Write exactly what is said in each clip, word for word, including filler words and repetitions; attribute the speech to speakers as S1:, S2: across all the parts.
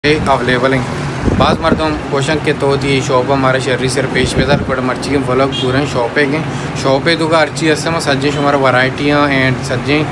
S1: Available हैं। बाज़ मरदम question के तो थी शॉप हमारा शर्री सर पेश बेदार पड़ मर्ची के व्लॉग पूरे शॉपे के शॉपे तो का अर्ची असम सज्जे हमारा वैरायटियाँ एंड सज्जे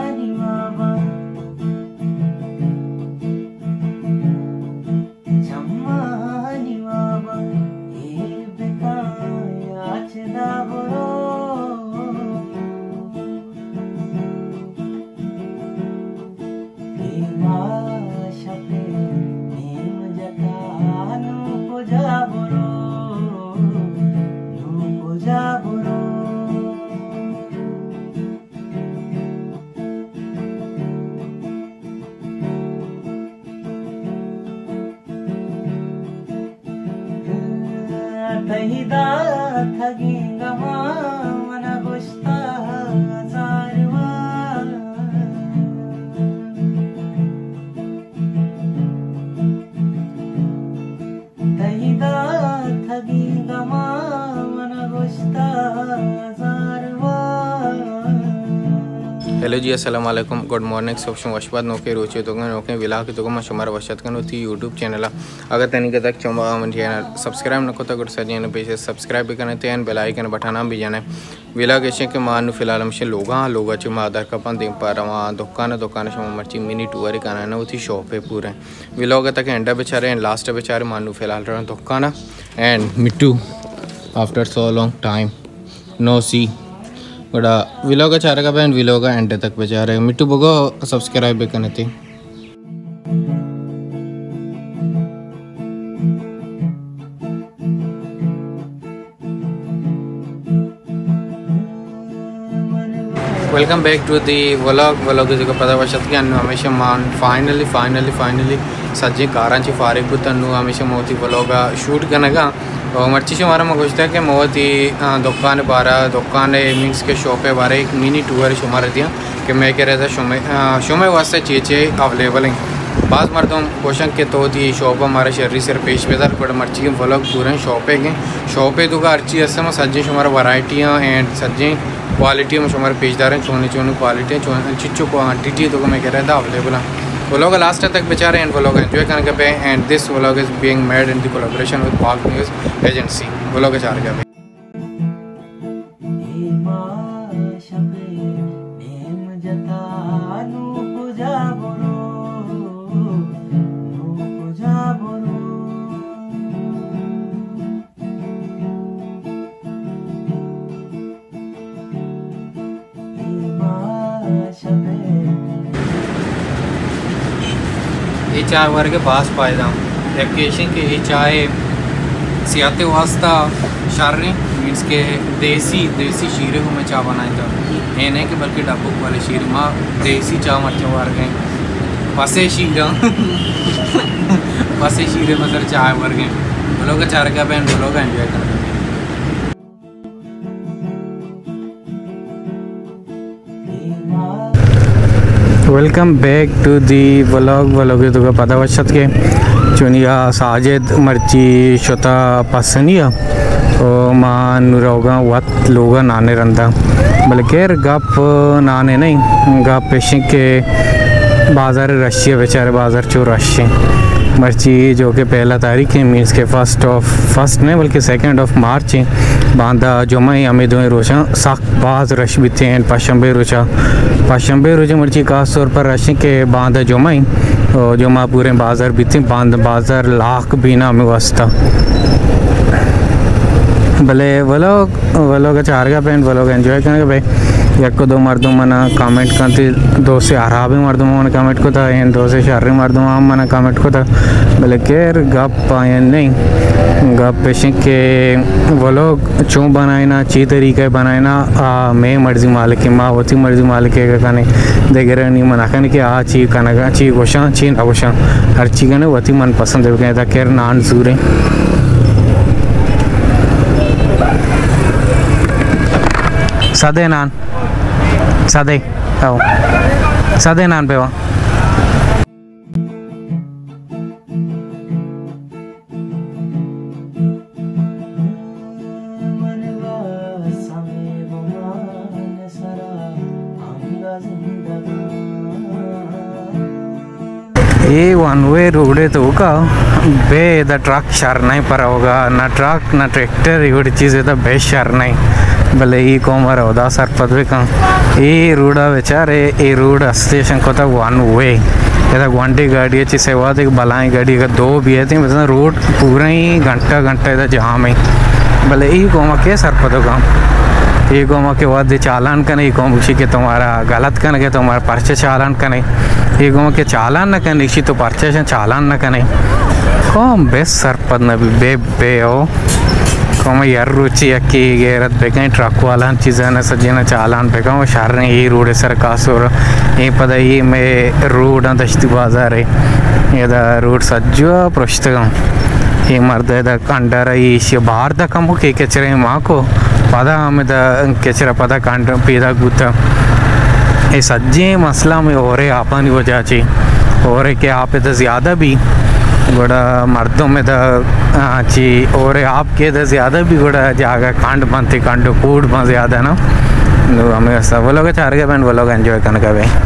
S2: तहिदा थगी गमा मन गुस्ता जारवा तहिदा थगी गमा मन गुस्ता जारवा।
S1: हेलो जी अस्सलाम वालेकुम गुड मॉर्निंग सब शुम वशबाद नौके रोचे तो नौके विला के तो मैं शुमार वशत कनो थी यूट्यूब चैनल अगर तनिक तक चुमा चैनल सब्सक्राइब न को तो गुड सजन पे सब्सक्राइब भी करने थे बेल आइकन बटना भी जाने विला के के मान फिलहाल हमसे लोग लोग चुमा आधार का पन दे पर वहाँ दुकान दुकान शुमा मर्ची मिनी टूर का ना थी शॉप है पूरे विला तक एंड बेचारे एंड लास्ट बेचारे मानू फिलहाल रहा दुकान एंड मिट्टू after so long time no see बड़ा विलोग चार का बैंड विलोग एंड तक बचा रहे मिट्टू बगो सब्सक्राइब भी करने थे। Welcome back to the vlog vlog जो पता वशत कि अनु हमेशा मान फाइनली फाइनली फाइनली सज्जे कारांची फारिग बुत अनु हमेशा मोती व्लॉग शूट करनेगा और मर्ची से हमारा मगोजता है कि मोती दुकान बारह दुकान मीन्स के शॉप है बारह एक मिनी टूर शुमार दिया कि मैं कह रहा था शुमे शुमे वास्ते चीज़ें अवेलेबल हैं। बाज़ मरदम कोशन के तो थी शॉप हमारा शर्री सर पेश बेदार पड़ मर्ची के व्लॉग पूरे शॉपे के शॉपे तो का अर्ची असम सज्जे हमारा वैरायटियाँ एंड सज्जे क्वालिटी में हमारे पेजदार हैं चोने चोने क्वालिटी चिच्चो क्वान्टिटी तो मैं कह रहा था अवेलेबल है। व्लॉग लास्ट तक बेचारे एंड व्लॉग एंजॉय करने पे and this vlog is being made in the collaboration with Pak news agency vlog चार का ये चाय वर्ग के पास पायदा एकेशन के ये चाय सियाते वास्ता शार्री मीन्स के देसी देसी शीरे को मैं चाय बनाई था ये नहीं कि बल्कि डब्बू वाले शीरे माँ देसी चाय मर्चा वर्ग हैं पसे शीरा पसे शीरे मतलब चाय वर्ग हैं बोलो का चार का पहन बोलो का एंजॉय कर welcome back to the vlog vlog तो का पता वशत के चुनिया साजिद मर्ची शोता पसनिया और मां नुरोगा वत लोगा नाने रंदा बल्कि गप नाने नहीं गप पेशे के बाज़ार रशिया बेचारे बाज़ार चो रश मर्ची जो कि पहला तारीख है मीन्स के फर्स्ट ऑफ फर्स्ट नहीं बल्कि सेकंड ऑफ मार्च है बांधा जुम्मे हमें दो रोजा सख्त बाज रश भी थे पशंबे रोजा पशंबे रोजा मर्ची खास तौर पर रश के बांधा जुम्मे और जुम्मा पूरे बाज़ार भी थे बांध बाज़ार लाख भी ना हमें वास्ता भले व्लॉग व्लॉग चार का पेंट व्लॉग एंजॉय करेंगे भाई एक को दो मर्दों मना कमेंट करते दो से अराबी मर्दों मन कमेंट को था एंड दो से शारी मर्दों मना कमेंट को था भले केर गप आए नहीं गप पेशे के व्लॉग चूँ बनाए ना ची तरीके बनाए ना मैं मर्जी मालिक माँ होती मर्जी मालिक कने देखे रहे नहीं मना कने कि आ ची कना ची गोशा ची ना गोशा हर चीज़ कने होती मन पसंद है कहता केर नान सूरे सादे नान सादे आओ सादे नान पे वहाँ ये वन वे रोड है तो का बे द ट्रक शर नहीं पर होगा ना ट्रक ना ट्रैक्टर इवड़ी चीज़ है तो बे शर नहीं भले ये कोमर होदा सर पदवे का ये रोडा बेचारे ये रोड स्टेशन को तो वन वे ये तो घंटे गाड़ी अच्छी सेवा थी बलाई गाड़ी का दो भी है थी मतलब रोड पूरा ही घंटा घंटा इधर जाम है भले ये कोमा के सर पदो का ये गोमा के बाद चालान का नहीं गोम के तुम्हारा गलत का नहीं तुम्हारा पर्चे चालान का नहीं ये गोमा के चालान न करने तो पर्चे से चालान न करने कौन बेस सरपद न भी बे बे हो कौन यार रुचि अक्की गेरत बेकने ट्रक वाला चीज़ें न सज्जन चालान बेका वो शहर ने ये रोड सर कासुर ये पता ये मैं रोड न दश्ती बाजार है ये दा रोड सज्जो प्रश्तगम ये मर्द है दा कंडरा ये इश्य बाहर दा कम हो के कचरे माँ को पता हमें दा कचरा पता कांड पीदा गुता ये सज्जे मसला में हो रहे आपन वजह से हो रहे कि आप तो ज़्यादा भी बड़ा मर्दों में दा ची हो रहे आपके तो ज़्यादा भी बड़ा जागा कांड बनते कांड कूड़ बन ज़्यादा ना तो हमें सब वो लोग चार के बैंड वो लोग एंजॉय करने का भाई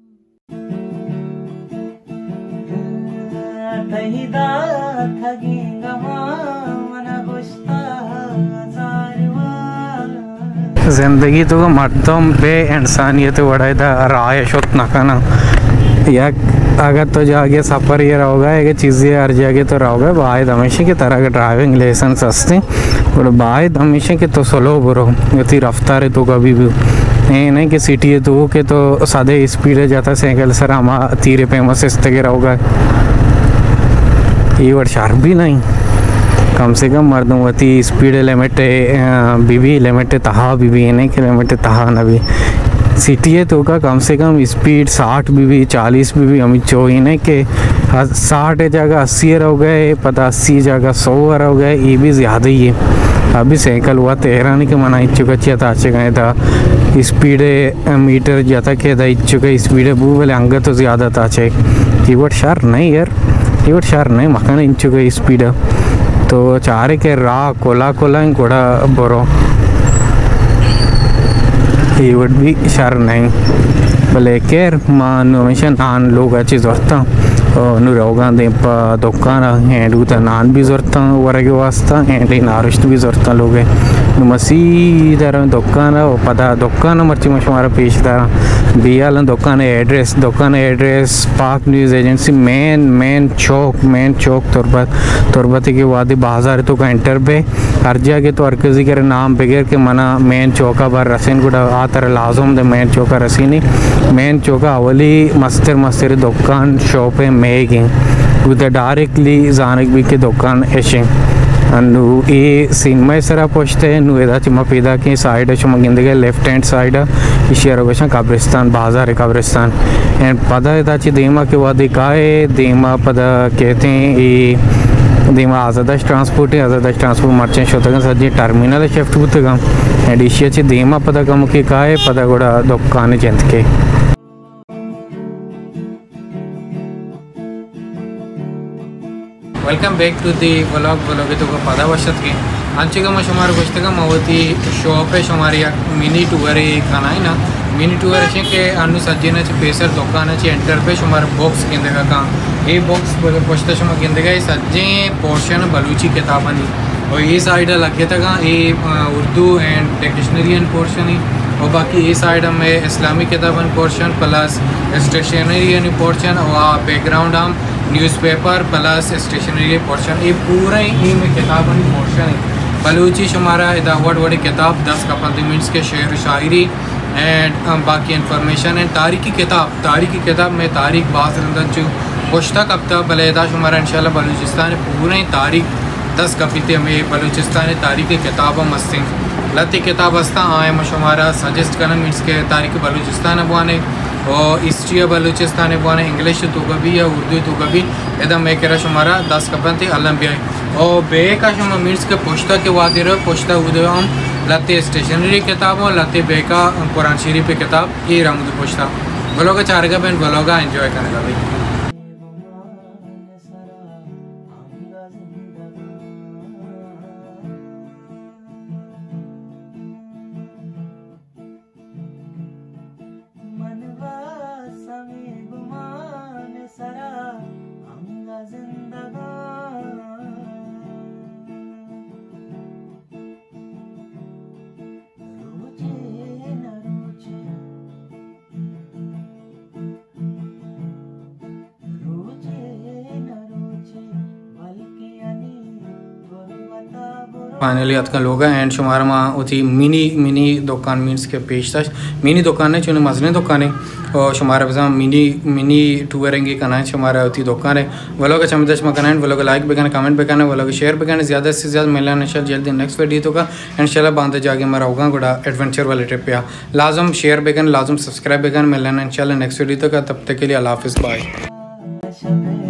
S1: जिंदगी तो मर्दों बे इंसानियत बड़ा राय शुद्ध न करना या अगर तो जाके सफ़र ये रहोगा एक चीज़ें हर जगह तो रहोगा बाहर हमेशा की तरह के ड्राइविंग लाइसेंस हंसते और बाहर हमेशा के तो स्लो बरो इतनी रफ्तार है तो कभी भी ये नहीं कि सिटी है तो के तो सादे स्पीड है जाता साइकिल सर हम तीरे फेमस इस तक रहोगा ये वर्ड शार्प भी नहीं कम से कम मर्दों स्पीड लिमिट बीबी लिमिट तहा बीबी नहीं कि लिमिट तहा न भी सिटी है तो का कम से कम स्पीड साठ बीबी चालीस बीबी हम चो ही नहीं कि साठ जगह अस्सी रह गए पता अस्सी जगह सौ रह गए ये भी ज़्यादा ही है अभी साइकिल हुआ तेरह नहीं कि मना इच्छुका चाहिए था अच्छे गए था स्पीड मीटर जाता के था इच्छुका स्पीड वो वाले अंग तो ज़्यादा था अच्छे कीवर्ड शार नहीं यार कीवर्ड शार नहीं मकान इच्छुका स्पीड तो चारे के रा कोला कोला इंकोड़ा बरो ये वोट भी शर नहीं भले केर मान हमेशा नान लोग अच्छी ज़रूरत नु रोगा दे प दुकान हैंड उतर नान भी ज़रूरत वरगे वास्ता हैंड नारिश्त भी ज़रूरत लोग नु मसी दर दुकान पता दुकान मर्ची मशमारा पेश दर बियाल दुकान एड्रेस दुकान address Pak news agency main main चौक मेन चौक तुरबत तुरबती के वादी बाजार तो का इंटर पे हर जगह तो अर्कजी करे नाम बगैर के मना मेन चौका बार रसीन गुड़ा आ तरह लाजम दे मेन चौका रसीनी मेन चौका अवली मस्तर मस्तर दुकान शॉप है मेगिंग उधर डायरेक्टली जानक भी के दुकान ऐशिंग अंडू ये सिनेमा सरा पोछते नु एदा चिमा पेदा की साइड चुमा गिंदगे लेफ्ट हैंड साइड इशिया रोगेशन कब्रिस्तान बाजार है कब्रिस्तान एंड पदा एदा ची देमा के वादी काए देमा पदा कहते हैं ये देमा आज़ादाश ट्रांसपोर्ट है आज़ादाश ट्रांसपोर्ट मर्चेंट शोतगन सज्जी टर्मिनल शिफ्ट बुतगम एंड इशिया ची देमा पदा कम के काए पदा गोड़ा दुकान जंत के
S3: welcome back to the vlog vlog तो पदा वशत के अंचिका में शुमार गुश्तगा मवती शॉप है शुमारी मिनी टूर खाना है ना मिनी टूर अच्छे के अनु सज्जन पेसर दुकान अच्छी एंटर पे शुमार बॉक्स किंदगा का ये बॉक्स पोछता शुमा किंदगा सज्जे पोर्शन बलूची किताबनी और ये साइड लगे तक ये Urdu and dictionary and portion ही और बाकी ये साइड में इस्लामी किताबन portion plus stationery and portion और बैकग्राउंड हम न्यूज़पेपर प्लस स्टेशनरी पोर्शन ये पूरा ही में किताबन पोर्शन है बलूची शुमारा इदावट वड़ी किताब दस का पंद्रह मिनट्स के शेर शायरी एंड बाकी इन्फॉर्मेशन एंड तारीखी किताब तारीखी किताब में तारीख बास चु पुश्ता कप्ता बलेदा शुमारा इंशाल्लाह बलूचिस्तान पूरे तारीख दस कपीते में बलूचिस्तान तारीखी किताब मस्तिंग लती किताब हस्ता आए शुमारा सजेस्ट करना मीन्स के तारीख बलूचिस्तान बुआने और हिस्ट्री बलूचिस्तान बुआने इंग्लिश तो कभी या उर्दू तो कभी एकदम मैं कह रहा शुमारा दस कपंती अलम भी और बे का शुमा मीन्स के पुश्ता के वादे रहो पुश्ता उदय हम लते स्टेशनरी किताब और लते बे का कुरान शरीफ पे किताब ये रंग पुश्ता बोलोगा चार का बहन बोलोगा एंजॉय करने का भाई
S2: मनवा समी गुमान सरा
S3: फाइनली अतका लोग एंड शुमार मा उथी मिनी मिनी दुकान मीन्स के पेशतश मिनी दुकान है चुने मजने दुकान है और शुमार बजा मिनी मिनी टूरिंग का ना शुमार उथी दुकान है वो लोग चमदश में करना वो लोग लाइक भी करना कमेंट भी करना वो लोग शेयर भी करना ज़्यादा से ज़्यादा मिलना इंशाल्लाह जल्दी नेक्स्ट वीडियो तो का इंशाल्लाह बांधे जाके मेरा होगा गुड़ा एडवेंचर वाले ट्रिप पे लाजम शेयर भी करना लाजम सब्सक्राइब भी करना मिलना इंशाल्लाह नेक्स्ट वीडियो तो का तब तक के लिए अल्लाह हाफिज़ बाय।